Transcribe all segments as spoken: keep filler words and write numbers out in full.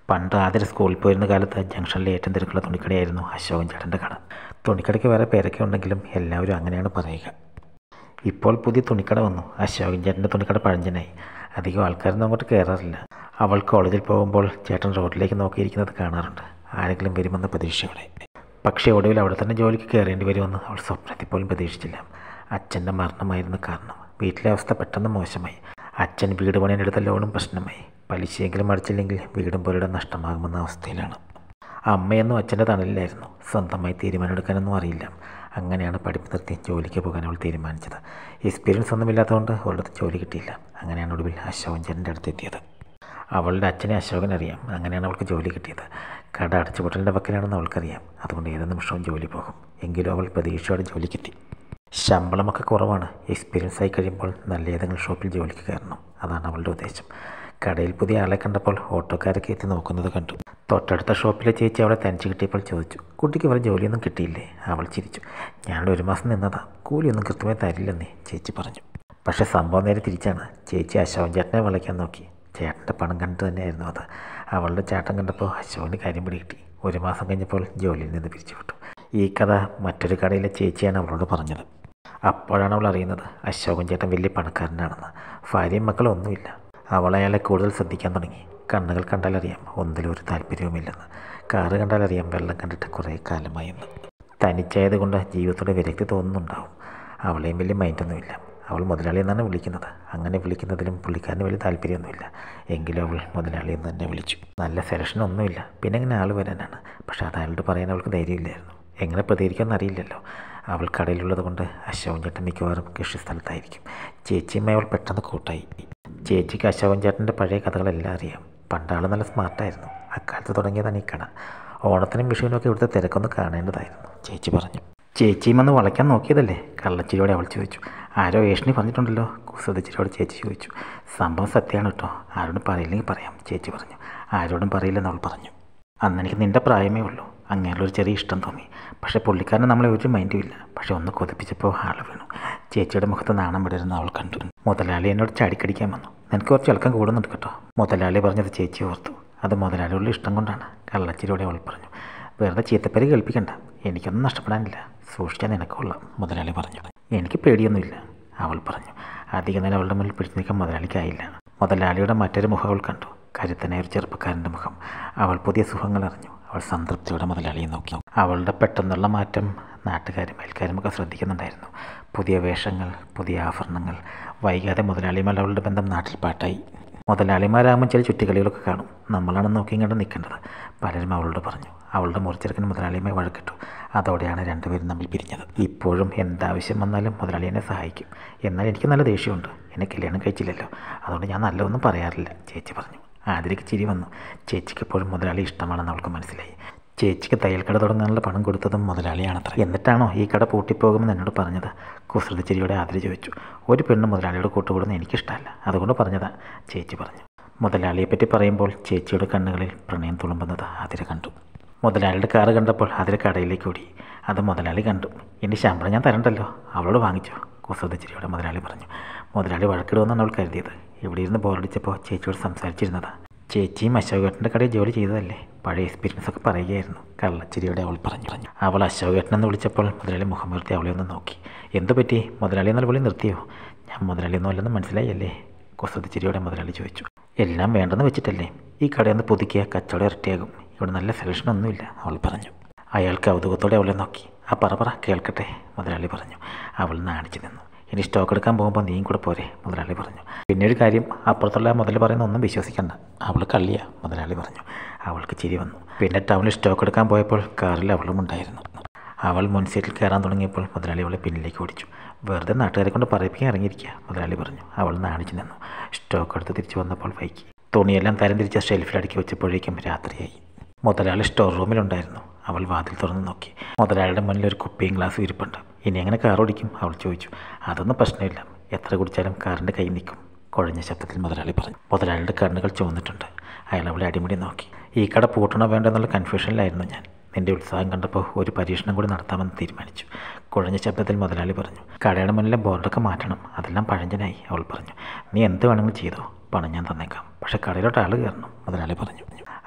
പണ്ട് ആദ്യം സ്കൂളിൽ പോയിരുന്ന കാലത്ത് ജംഗ്ഷനിലെ ഏറ്റവും തിരക്കുള്ള തുണിക്കടയായിരുന്നു അശോകൻ ചേട്ടൻ്റെ കട. തുണിക്കടയ്ക്ക് വേറെ പേരൊക്കെ ഉണ്ടെങ്കിലും എല്ലാവരും അങ്ങനെയാണ് പറയുക. ഇപ്പോൾ പുതിയ തുണിക്കട വന്നു. അശോകൻ ചേട്ടൻ്റെ തുണിക്കട പഴഞ്ചനായി. അധികം ആൾക്കാരൊന്നും അങ്ങോട്ട് കയറാറില്ല. അവൾ കോളേജിൽ പോകുമ്പോൾ ചേട്ടൻ റോഡിലേക്ക് നോക്കിയിരിക്കുന്നത് കാണാറുണ്ട്, ആരെങ്കിലും വരുമെന്ന പ്രതീക്ഷയോടെ. പക്ഷേ ഒടുവിൽ അവിടെ തന്നെ ജോലിക്ക് കയറേണ്ടി വരുമെന്ന് അവൾ സ്വപ്നത്തിൽ പോലും പ്രതീക്ഷിച്ചില്ല. അച്ഛൻ്റെ മരണമായിരുന്നു കാരണം. വീട്ടിലെ അവസ്ഥ പെട്ടെന്ന് മോശമായി. അച്ഛൻ വീട് പണിയെടുത്ത ലോണും പ്രശ്നമായി. പലിശയെങ്കിലും അടച്ചില്ലെങ്കിൽ വീടും പുരയിടം നഷ്ടമാകുമെന്ന അവസ്ഥയിലാണ്. അമ്മയൊന്നും അച്ഛൻ്റെ തണലിലായിരുന്നു. സ്വന്തമായി തീരുമാനമെടുക്കാനൊന്നും അറിയില്ല. അങ്ങനെയാണ് പഠിപ്പ് നിർത്തി ജോലിക്ക് പോകാൻ അവൾ തീരുമാനിച്ചത്. എക്സ്പീരിയൻസ് ഒന്നുമില്ലാത്തതുകൊണ്ട് അവളുടെ ജോലി കിട്ടിയില്ല. അങ്ങനെയാണ് ഒടുവിൽ അശോകൻ ചേട്ടൻ്റെ അടുത്ത് എത്തിയത്. അവളുടെ അച്ഛനെ അശോകൻ അറിയാം. അങ്ങനെയാണ് അവൾക്ക് ജോലി കിട്ടിയത്. കട അടച്ചുപൂട്ടലിൻ്റെ വക്കിലാണെന്ന് അവൾക്കറിയാം. അതുകൊണ്ട് ഏത് നിമിഷവും ജോലി പോകും. എങ്കിലും അവൾ പ്രതീക്ഷയോടെ ജോലിക്കെത്തി. ശമ്പളമൊക്കെ കുറവാണ്. എക്സ്പീരിയൻസ് ആയി കഴിയുമ്പോൾ നല്ല ഏതെങ്കിലും ഷോപ്പിൽ ജോലിക്ക് കയറണം. അതാണ് അവളുടെ ഉദ്ദേശം. കടയിൽ പുതിയ ആളെ കണ്ടപ്പോൾ ഓട്ടോക്കാരൊക്കെ എത്തി നോക്കുന്നത് കണ്ടു. തൊട്ടടുത്ത ഷോപ്പിലെ ചേച്ചി അവളെ തനിച്ച് കിട്ടിയപ്പോൾ ചോദിച്ചു, കുട്ടിക്ക് വേറെ ജോലിയൊന്നും കിട്ടിയില്ലേ? അവൾ ചിരിച്ചു. ഞാൻ ഒരു മാസം നിന്നതാ, കൂലിയൊന്നും കൃത്യമായി തരില്ലെന്നേ ചേച്ചി പറഞ്ഞു. പക്ഷേ സംഭവം നേരെ തിരിച്ചാണ്. ചേച്ചി അശോകൻ ചേട്ടനെ വിളിക്കാൻ നോക്കി. ചേട്ടൻ്റെ പണം കണ്ടിട്ട് തന്നെയായിരുന്നു അത്. അവളുടെ ചേട്ടൻ കണ്ടപ്പോൾ അശോകന് കാര്യം പിടികിട്ടി. ഒരു മാസം കഴിഞ്ഞപ്പോൾ ജോലിയിൽ നിന്ന് പിരിച്ചു വിട്ടു. ഈ കഥ മറ്റൊരു കടയിലെ ചേച്ചിയാണ് അവളോട് പറഞ്ഞത്. അപ്പോഴാണ് അവൾ അറിയുന്നത് അശോകൻ ചേട്ടൻ വലിയ പണക്കാരനാണെന്ന്. ഭാര്യയും മക്കളും ഒന്നുമില്ല. അവൾ അയാളെ കൂടുതൽ ശ്രദ്ധിക്കാൻ തുടങ്ങി. കണ്ണുകൾ കണ്ടാലറിയാം ഒന്നിലും ഒരു താല്പര്യവുമില്ലെന്ന്. കാറ് കണ്ടാലറിയാം വെള്ളം കണ്ടിട്ട് കുറേ കാലമായെന്ന്. തനിച്ചായതുകൊണ്ട് ജീവിതത്തോടെ വിരക്തി തോന്നുന്നുണ്ടാവും. അവളെയും വലിയ മൈൻഡൊന്നുമില്ല. അവൾ മുതലാളി എന്നാണ് വിളിക്കുന്നത്. അങ്ങനെ വിളിക്കുന്നതിലും പുള്ളിക്കാരന് വലിയ താല്പര്യമൊന്നുമില്ല. എങ്കിലും അവൾ മുതലാളി എന്ന് തന്നെ വിളിച്ചു. നല്ല സെലക്ഷനൊന്നുമില്ല. പിന്നെ എങ്ങനെ ആൾ വരാനാണ്? പക്ഷെ അത് അയാളോട് പറയാൻ അവൾക്ക് ധൈര്യമില്ലായിരുന്നു. എങ്ങനെ പ്രതികരിക്കുമെന്ന് അറിയില്ലല്ലോ. അവൾ കടയിലുള്ളത് കൊണ്ട് അശോകൻ ചേട്ടൻ മിക്കവാറും കൃഷി സ്ഥലത്തായിരിക്കും. ചേച്ചിയുമായി അവൾ പെട്ടെന്ന് കൂട്ടായി. ചേച്ചിക്ക് അശോകൻ ചേട്ടൻ്റെ പഴയ കഥകളെല്ലാം അറിയാം. പണ്ടാൾ നല്ല സ്മാർട്ടായിരുന്നു. അക്കാലത്ത് തുടങ്ങിയതാണ് ഈ കട. ഓണത്തിനും വിഷുവിനൊക്കെ ഇവിടുത്തെ തിരക്കൊന്ന് കാണേണ്ടതായിരുന്നു ചേച്ചി പറഞ്ഞു. ചേച്ചിയും വന്ന് വളയ്ക്കാൻ നോക്കിയതല്ലേ? കള്ളച്ചിരിയോടെ അവൾ ചോദിച്ചു. ആരോ ഏഷണി പറഞ്ഞിട്ടുണ്ടല്ലോ? കുസൃതിച്ചിരിയോടെ ചേച്ചി ചോദിച്ചു. സംഭവം സത്യമാണ് കേട്ടോ. ആരോടും പറയില്ലെങ്കിൽ പറയാം ചേച്ചി പറഞ്ഞു. ആരോടും പറയില്ലെന്ന് അവൾ പറഞ്ഞു. അന്ന് എനിക്ക് നിൻ്റെ പ്രായമേ ഉള്ളൂ. അങ്ങനെയുള്ളൊരു ചെറിയ ഇഷ്ടം തോന്നി. പക്ഷേ പുള്ളിക്കാരന് നമ്മളെ ഒരു മൈൻഡും ഇല്ല. പക്ഷെ ഒന്ന് കൊതിപ്പിച്ചപ്പോൾ ആൾ വീണു. ചേച്ചിയുടെ മുഖത്ത് നാണം വിടരുന്ന അവൾ കണ്ടു. മുതലാളി എന്നോട് ചാടിക്കടിക്കാൻ വന്നു. നിനക്ക് കുറച്ച് ഇളക്കം കൂടുന്നുണ്ട് കേട്ടോ. മുതലാളി പറഞ്ഞത് ചേച്ചി ഓർത്തു. അത് മുതലാളിയുള്ള ഇഷ്ടം കൊണ്ടാണ്. കള്ളച്ചിരിയോടെ അവൾ പറഞ്ഞു. വെറുതെ ചീത്തപ്പേര് കേൾപ്പിക്കണ്ട. എനിക്കൊന്നും നഷ്ടപ്പെടാനില്ല. സൂക്ഷിച്ചാൽ നിനക്കുള്ളാം മുതലാളി പറഞ്ഞു. എനിക്ക് പേടിയൊന്നുമില്ല അവൾ പറഞ്ഞു. അധികം നേരം അവളുടെ മുന്നിൽ പിടിച്ചു നിൽക്കാൻ മുതലാളിക്കായില്ല. മുതലാളിയുടെ മറ്റൊരു മുഖം അവൾ കണ്ടു. കരുത്തനായ ഒരു ചെറുപ്പക്കാരൻ്റെ മുഖം. അവൾ പുതിയ സുഖങ്ങൾ അറിഞ്ഞു. അവൾ സംതൃപ്തിയോടെ മുതലാളിയെ നോക്കി. അവളുടെ പെട്ടെന്നുള്ള മാറ്റം നാട്ടുകാരും അയൽക്കാരുമൊക്കെ ശ്രദ്ധിക്കുന്നുണ്ടായിരുന്നു. പുതിയ വേഷങ്ങൾ, പുതിയ ആഭരണങ്ങൾ. വൈകാതെ മുതലാളിയുമായി അവളുടെ ബന്ധം നാട്ടിൽ പാട്ടായി. മുതലാളിമാരാകുമ്പോൾ ചില ചുറ്റിക്കളികളൊക്കെ കാണും. നമ്മളാണ് നോക്കിയും കണ്ട് നിൽക്കേണ്ടത് പലരും അവളോട് പറഞ്ഞു. അവളുടെ മുറിച്ചെറുക്കൻ മുതലാളിയുമായി വഴക്കിട്ടു. അതോടെയാണ് രണ്ടുപേരും തമ്മിൽ പിരിഞ്ഞത്. ഇപ്പോഴും എന്താവശ്യം വന്നാലും മുതലാളി എന്നെ സഹായിക്കും. എന്നാൽ എനിക്ക് നല്ല ദേഷ്യമുണ്ട്. എന്നെ കല്യാണം കഴിച്ചില്ലല്ലോ, അതുകൊണ്ട് ഞാൻ നല്ലതൊന്നും പറയാറില്ല ചേച്ചി പറഞ്ഞു. ആതിരയ്ക്ക് ചിരി വന്നു. ചേച്ചിക്ക് എപ്പോഴും മുതലാളി ഇഷ്ടമാണെന്ന് അവൾക്ക് മനസ്സിലായി. ചേച്ചിക്ക് തയ്യൽ കട തുടങ്ങാനുള്ള പണം കൊടുത്തതും മുതലാളിയാണത്ര. എന്നിട്ടാണോ ഈ കട പൂട്ടിപ്പോകുമെന്ന് എന്നോട് പറഞ്ഞത്? കുസൃതി ചിരിയോടെ ആതിര ചോദിച്ചു. ഒരു പെണ്ണ് മുതലാളിയോട് കൂട്ടുകൂടുന്ന എനിക്കിഷ്ടമല്ല, അതുകൊണ്ട് പറഞ്ഞതാ ചേച്ചി പറഞ്ഞു. മുതലാളിയെപ്പറ്റി പറയുമ്പോൾ ചേച്ചിയുടെ കണ്ണുകളിൽ പ്രണയം തുളുമ്പുന്നത് ആതിര കണ്ടു. മുതലാളിയുടെ കാറ് കണ്ടപ്പോൾ ആതിര കടയിലേക്ക് ഓടി. അത് മുതലാളി കണ്ടു. എൻ്റെ ശമ്പളം ഞാൻ തരണ്ടല്ലോ, അവളോട് വാങ്ങിച്ചോ കുസൃതി ചിരിയോടെ മുതലാളി പറഞ്ഞു. മുതലാളി വഴക്കിടുമെന്നാണ് അവൾ കരുതിയത്. ഇവിടെ ഇരുന്ന് ബോറടിച്ചപ്പോൾ ചേച്ചിയോട് സംസാരിച്ചിരുന്നതാ. ചേച്ചിയും അശോകേട്ടൻ്റെ കടയിൽ ജോലി ചെയ്തതല്ലേ? പഴയ എക്സ്പീരിയൻസ് ഒക്കെ പറയുകയായിരുന്നു കള്ളച്ചിരിയോടെ അവൾ പറഞ്ഞു പറഞ്ഞു അവൾ അശോകേട്ടനെന്ന് വിളിച്ചപ്പോൾ മുതലാളി മുഖമുയർത്തി അവളെ ഒന്ന് നോക്കി. എന്തു പറ്റി? മുതലാളി എന്നാൽ വിളി നിർത്തിയോ? ഞാൻ മുതലാളിയൊന്നും അല്ലെന്ന് മനസ്സിലായി അല്ലേ? കുസൃതി ചിരിയോടെ മുതലാളി ചോദിച്ചു. എല്ലാം വേണ്ടെന്ന് വെച്ചിട്ടല്ലേ? ഈ കടയൊന്ന് പുതുക്കിയ കച്ചവടം ഇരട്ടിയാകും. ഇവിടെ നല്ല സെലക്ഷനൊന്നുമില്ല അവൾ പറഞ്ഞു. അയാൾ കൗതുകത്തോടെ അവളെ നോക്കി. ആ പറ പറ കേൾക്കട്ടെ മുതലാളി പറഞ്ഞു. അവൾ നാണിച്ചു നിന്നു. ഇനി സ്റ്റോക്ക് എടുക്കാൻ പോകുമ്പോൾ നീയും കൂടെ പോരെ മുതലാളി പറഞ്ഞു. പിന്നെ ഒരു കാര്യം, അപ്പുറത്തുള്ള മുതൽ പറയുന്ന ഒന്നും വിശ്വസിക്കണ്ട. അവൾ കള്ളിയാ മുതലാളി പറഞ്ഞു. അവൾക്ക് ചിരി വന്നു. പിന്നെ ടൗണിൽ സ്റ്റോക്ക് എടുക്കാൻ പോയപ്പോൾ കാറിൽ അവളും ഉണ്ടായിരുന്നു. അവൾ മുൻസീറ്റിൽ കയറാൻ തുടങ്ങിയപ്പോൾ മുതലാളി അവളെ പിന്നിലേക്ക് ഓടിച്ചു. വെറുതെ നാട്ടുകാരെ കൊണ്ട് പറയിപ്പിക്കാൻ ഇറങ്ങിയിരിക്കുക മുതലാളി പറഞ്ഞു. അവൾ നാണിച്ചു നിന്നു. സ്റ്റോക്ക് എടുത്ത് തിരിച്ചു വന്നപ്പോൾ വൈകി. തുണിയെല്ലാം തരം തിരിച്ച ഷെൽഫിൽ അടുക്കി വെച്ചപ്പോഴേക്കും രാത്രിയായി. മുതലാളി സ്റ്റോർ റൂമിലുണ്ടായിരുന്നു. അവൾ വാതിൽ തുറന്ന് നോക്കി. മുതലാളിയുടെ മുന്നിൽ ഒരു കുപ്പിയും ഗ്ലാസ് ഇരിപ്പുണ്ട്. ഇനി എങ്ങനെ കാർ ഓടിക്കും അവൾ ചോദിച്ചു. അതൊന്നും പ്രശ്നമില്ല, എത്ര കുടിച്ചാലും കാറിൻ്റെ കൈ നിൽക്കും കുഴഞ്ഞ ശബ്ദത്തിൽ മുതലാളി പറഞ്ഞു. മുതലാളിയുടെ കണ്ണുകൾ ചുവന്നിട്ടുണ്ട്. അയാൾ അവളെ അടിമുടി നോക്കി. ഈ കട പൂട്ടണോ വേണ്ടോ എന്നുള്ള കൺഫ്യൂഷനിലായിരുന്നു ഞാൻ. നിൻ്റെ ഉത്സാഹം കണ്ടപ്പോൾ ഒരു പരീക്ഷണം കൂടി നടത്താമെന്ന് തീരുമാനിച്ചു കുഴഞ്ഞ ശബ്ദത്തിൽ മുതലാളി പറഞ്ഞു. കടയുടെ മുന്നിലെ ബോർഡൊക്കെ മാറ്റണം, അതെല്ലാം പഴഞ്ചനായി അവൾ പറഞ്ഞു. നീ എന്ത് വേണമെങ്കിലും ചെയ്തോ, പണം ഞാൻ തന്നേക്കാം, പക്ഷേ കടയിലോട്ട് ആൾ കയറണം മുതലാളി പറഞ്ഞു.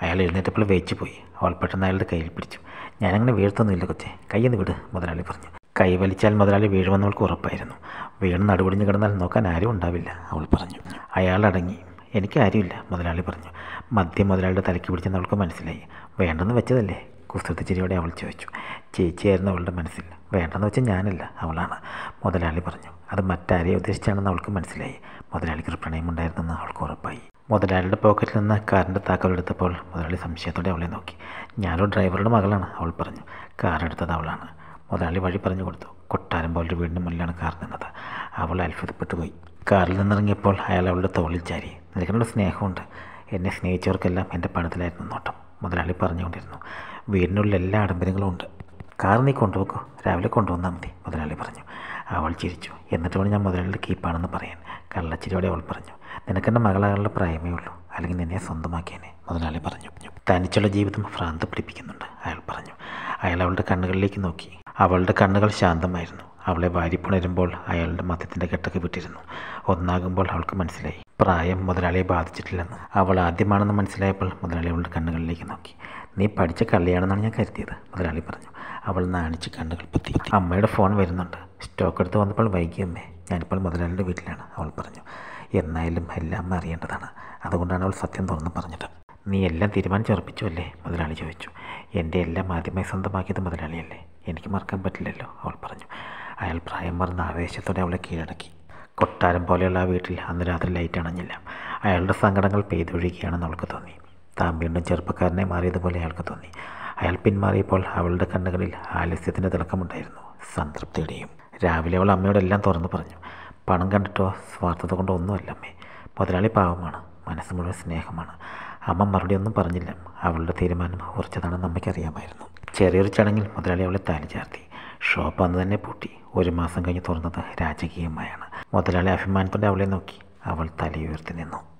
അയാൾ എഴുന്നേറ്റപ്പോൾ വേച്ചു പോയി. അവൾ പെട്ടെന്ന് അയാളുടെ കയ്യിൽ പിടിച്ചു. ഞാനങ്ങനെ വീഴ്ത്തൊന്നുമില്ല കൊച്ചേ, കയ്യൊന്ന് വിട്, മുതലാളി പറഞ്ഞു. കൈ വലിച്ചാൽ മുതലാളി വീഴുമെന്ന് അവൾക്ക് ഉറപ്പായിരുന്നു. വീണ് നടുപൊടിഞ്ഞ് കിടന്നാൽ നോക്കാൻ ആരും ഉണ്ടാവില്ല, അവൾ പറഞ്ഞു. അയാൾ അടങ്ങി. എനിക്ക് ആരുമില്ല, മുതലാളി പറഞ്ഞു. മദ്യം മുതലാളിയുടെ തലയ്ക്ക് പിടിച്ചെന്ന് അവൾക്ക് മനസ്സിലായി. വേണ്ടെന്ന് വെച്ചതല്ലേ, കുസൃതി ചിരിയോടെ അവൾ ചോദിച്ചു. ചേച്ചിയായിരുന്നു അവളുടെ മനസ്സിൽ. വേണ്ടെന്ന് വെച്ചാൽ ഞാനല്ല, അവളാണ്, മുതലാളി പറഞ്ഞു. അത് മറ്റാരെയും ഉദ്ദേശിച്ചാണെന്ന് അവൾക്ക് മനസ്സിലായി. മുതലാളിക്കൊരു പ്രണയമുണ്ടായിരുന്നെന്ന് അവൾക്ക് ഉറപ്പായി. മുതലാളിയുടെ പോക്കറ്റിൽ നിന്ന് കാറിൻ്റെ താക്കോലെടുത്തപ്പോൾ മുതലാളി സംശയത്തോടെ അവളെ നോക്കി. ഞാനൊരു ഡ്രൈവറുടെ മകളാണ്, അവൾ പറഞ്ഞു. കാറെടുത്തത് അവളാണ്. മുതലാളി വഴി പറഞ്ഞു കൊടുത്തു. കൊട്ടാരം പോലൊരു വീടിന് മുന്നിലാണ് കാർ നിന്നത്. അവൾ അത്ഭുതപ്പെട്ടു പോയി. കാറിൽ നിന്നിറങ്ങിയപ്പോൾ അയാൾ അവളുടെ തോളിൽ ചാരി. നിനക്കുള്ള സ്നേഹമുണ്ട്. എന്നെ സ്നേഹിച്ചവർക്കെല്ലാം എൻ്റെ പണത്തിലായിരുന്നു നോട്ടം, മുതലാളി പറഞ്ഞുകൊണ്ടിരുന്നു. വീടിനുള്ളിൽ എല്ലാ ആഡംബരങ്ങളും ഉണ്ട്. കാർ നീ കൊണ്ടുപോക്കോ, രാവിലെ കൊണ്ടുവന്നാൽ മതി, മുതലാളി പറഞ്ഞു. അവൾ ചിരിച്ചു. എന്നിട്ട് വേണം ഞാൻ മുതലാളിയുടെ കീപ്പാണെന്ന് പറയാൻ, കള്ളച്ചിരിയോടെ അവൾ പറഞ്ഞു. നിനക്കെൻ്റെ മകളാകാനുള്ള പ്രായമേ ഉള്ളൂ, അല്ലെങ്കിൽ നിന്നെ സ്വന്തമാക്കിയേനെ, മുതലാളി പറഞ്ഞു. തനിച്ചുള്ള ജീവിതം ഭ്രാന്ത് പിടിപ്പിക്കുന്നുണ്ട്, അയാൾ പറഞ്ഞു. അയാൾ അവളുടെ കണ്ണുകളിലേക്ക് നോക്കി. അവളുടെ കണ്ണുകൾ ശാന്തമായിരുന്നു. അവളെ വാരിപ്പുണരുമ്പോൾ അയാളുടെ മദ്യത്തിൻ്റെ കെട്ടൊക്കെ വിട്ടിരുന്നു. ഒന്നാകുമ്പോൾ അവൾക്ക് മനസ്സിലായി പ്രായം മുതലാളിയെ ബാധിച്ചിട്ടില്ലെന്ന്. അവൾ ആദ്യമാണെന്ന് മനസ്സിലായപ്പോൾ മുതലാളി അവളുടെ കണ്ണുകളിലേക്ക് നോക്കി. നീ പഠിച്ച കള്ളിയാണെന്നാണ് ഞാൻ കരുതിയത്, മുതലാളി പറഞ്ഞു. അവൾ നാണിച്ച് കണ്ണുകൾ പൊത്തി. അമ്മയുടെ ഫോൺ വരുന്നുണ്ട്. സ്റ്റോക്ക് എടുത്ത് വന്നപ്പോൾ വൈകിയമ്മേ, ഞാനിപ്പോൾ മുതലാളിയുടെ വീട്ടിലാണ്, അവൾ പറഞ്ഞു. എന്നായാലും എല്ലാം അമ്മ അറിയേണ്ടതാണ്. അതുകൊണ്ടാണ് അവൾ സത്യം തുറന്ന് പറഞ്ഞത്. നീ എല്ലാം തീരുമാനിച്ചുറപ്പിച്ചു അല്ലേ, മുതലാളി ചോദിച്ചു. എൻ്റെ എല്ലാം ആദ്യമായി സ്വന്തമാക്കിയത് മുതലാളിയല്ലേ, എനിക്ക് മറക്കാൻ പറ്റില്ലല്ലോ, അവൾ പറഞ്ഞു. അയാൾ പ്രായം മറന്ന ആവേശത്തോടെ അവളെ കീഴടക്കി. കൊട്ടാരം പോലെയുള്ള ആ വീട്ടിൽ അന്ന് രാത്രി ലൈറ്റ് അണഞ്ഞില്ല. അയാളുടെ സങ്കടങ്ങൾ പെയ്തൊഴുകിയാണെന്ന് അവൾക്ക് തോന്നി. താൻ വീണ്ടും ചെറുപ്പക്കാരനെ മാറിയതുപോലെ അയാൾക്ക് തോന്നി. അയാൾ പിന്മാറിയപ്പോൾ അവളുടെ കണ്ണുകളിൽ ആലസ്യത്തിൻ്റെ തിളക്കമുണ്ടായിരുന്നു, സംതൃപ്തിയുടെയും. രാവിലെ അവൾ അമ്മയോടെല്ലാം തുറന്നു പറഞ്ഞു. പണം കണ്ടിട്ടോ സ്വാർത്ഥത കൊണ്ടോ ഒന്നുമല്ല അമ്മേ, മുതലാളി പാവമാണ്, മനസ്സ് മുഴുവൻ സ്നേഹമാണ്. അമ്മ മറുപടി ഒന്നും പറഞ്ഞില്ല. അവളുടെ തീരുമാനം ഉറച്ചതാണെന്ന് അമ്മയ്ക്കറിയാമായിരുന്നു. ചെറിയൊരു ചടങ്ങിൽ മുതലാളി അവളെ താലി ചാർത്തി. ഷോപ്പ് അന്ന് തന്നെ പൂട്ടി. ഒരു മാസം കഴിഞ്ഞ് തുറന്നത് രാജകീയമായാണ്. മുതലാളി അഭിമാനത്തോടെ അവളെ നോക്കി. അവൾ തലയുയർത്തി നിന്നു.